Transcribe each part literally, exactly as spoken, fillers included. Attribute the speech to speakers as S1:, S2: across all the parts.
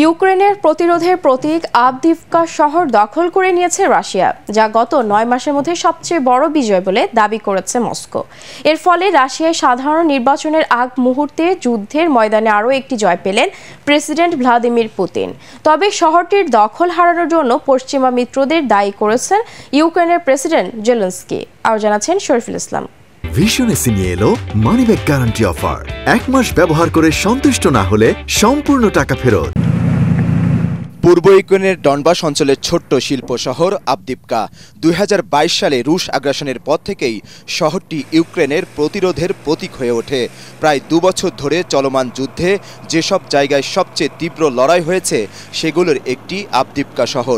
S1: ইউক্রেনের প্রতিরোধের প্রতীক আভদিভকা শহর দখল করে নিয়েছে রাশিয়া, যা গত নয় মাসের মধ্যে সবচেয়ে বড় বিজয় বলে দাবি করেছে মস্কো। এর ফলে রাশিয়ায় সাধারণ নির্বাচনের আগ মুহূর্তে যুদ্ধের ময়দানে আরও একটি জয় পেলেন প্রেসিডেন্ট ভ্লাদিমির পুতিন। তবে শহরটির দখল হারানোর জন্য পশ্চিমা মিত্রদের দায়ী করেছেন ইউক্রেনের প্রেসিডেন্ট জেলেনস্কি। আরও জানাচ্ছেন শরীফুল ইসলাম।
S2: ভীষণ এসে নিয়ে এলো মানি ব্যাক গ্যারান্টি অফার। এক মাস ব্যবহার করে সন্তুষ্ট না হলে সম্পূর্ণ টাকা ফেরত।
S3: পূর্ব ইউক্রেনের ডনবাস অঞ্চলের ছোট্ট শিল্প শহর আভদিভকা দুই হাজার বাইশ সালে রুশ আগ্রাসনের পর থেকেই শহরটি ইউক্রেনের প্রতিরোধের প্রতীক হয়ে ওঠে। প্রায় দুবছর ধরে চলমান যুদ্ধে যেসব জায়গায় সবচেয়ে তীব্র লড়াই হয়েছে সেগুলোর একটি আভদিভকা শহর।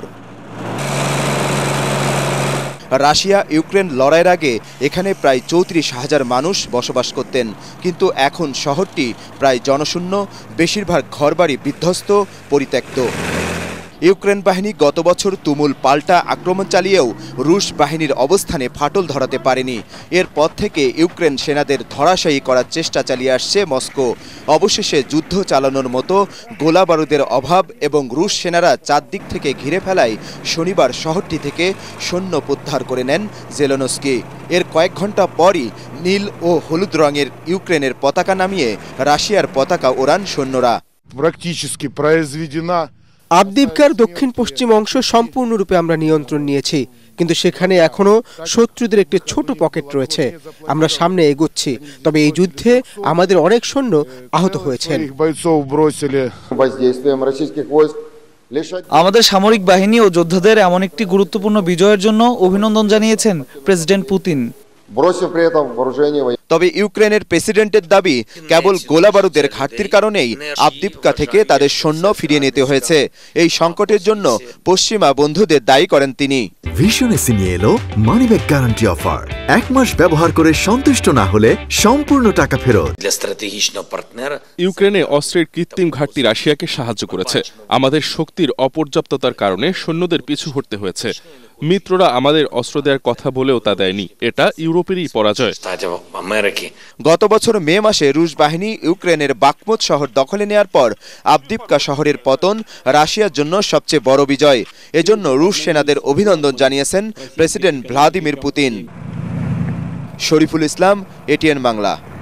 S3: রাশিয়া ইউক্রেন লড়াইয়ের আগে এখানে প্রায় চৌত্রিশ হাজার মানুষ বসবাস করতেন, কিন্তু এখন শহরটি প্রায় জনশূন্য, বেশিরভাগ ঘরবাড়ি বিধ্বস্ত, পরিত্যক্ত। ইউক্রেন বাহিনী গত বছর তুমুল পাল্টা আক্রমণ চালিয়েও রুশ বাহিনীর অবস্থানে ফাটল ধরাতে পারেনি। এরপর থেকে ইউক্রেন সেনাদের ধরাশায়ী করার চেষ্টা চালিয়ে আসছে মস্কো। অবশেষে যুদ্ধ চালানোর মতো গোলা বারুদের অভাব এবং রুশ সেনারা চারদিক থেকে ঘিরে ফেলায় শনিবার শহরটি থেকে সৈন্য প্রত্যাহার করে নেন জেলেনস্কি। এর কয়েক ঘন্টা পরই নীল ও হলুদ রঙের ইউক্রেনের পতাকা নামিয়ে রাশিয়ার পতাকা ওড়ান সৈন্যরা।
S4: আভদিভকার দক্ষিণ পশ্চিম অংশ সম্পূর্ণরূপে আমরা নিয়ন্ত্রণ নিয়েছি, কিন্তু সেখানে এখনো শত্রুদের একটি ছোট পকেট রয়েছে। আমরা সামনে এগোচ্ছি, তবে এই যুদ্ধে আমাদের অনেক সৈন্য আহত হয়েছেন।
S5: আমাদের সামরিক বাহিনী ও যোদ্ধাদের এমন একটি গুরুত্বপূর্ণ বিজয়ের জন্য অভিনন্দন জানিয়েছেন প্রেসিডেন্ট পুতিন।
S3: তবে ইউক্রেনের প্রেসিডেন্টের দাবি কেবল গোলাবারুদের ঘাটতির কারণেই আভদিভকা থেকে তাদের সৈন্য ফিরিয়ে নিতে হয়েছে। এই সংকটের জন্য পশ্চিমা বন্ধুদের দায়ী করেন তিনি।
S2: ভীষণ এসে নিয়ে এলো মানি ব্যাক গ্যারান্টি অফার। এক মাস ব্যবহার করে সন্তুষ্ট না হলে সম্পূর্ণ টাকা ফেরত।
S6: ইউক্রেনে অস্ত্রের কৃত্রিম ঘাটতি রাশিয়াকে সাহায্য করেছে। আমাদের শক্তির অপর্যাপ্ততার কারণে সৈন্যদের পিছু হটতে হয়েছে। মিত্ররা আমাদের অস্ত্র দেওয়ার কথা বলেও তা দেয়নি। এটা ইউরোপেরই পরাজয়।
S3: গত বছর মে মাসে রুশ বাহিনী ইউক্রেনের বাকমুত শহর দখলে নেয়ার পর আভদিভকা শহরের পতন রাশিয়ার জন্য সবচেয়ে বড় বিজয়। এজন্য রুশ সেনাদের অভিনন্দন জানিয়েছেন president Vladimir Putin. Shariful Islam, ATN Bangla.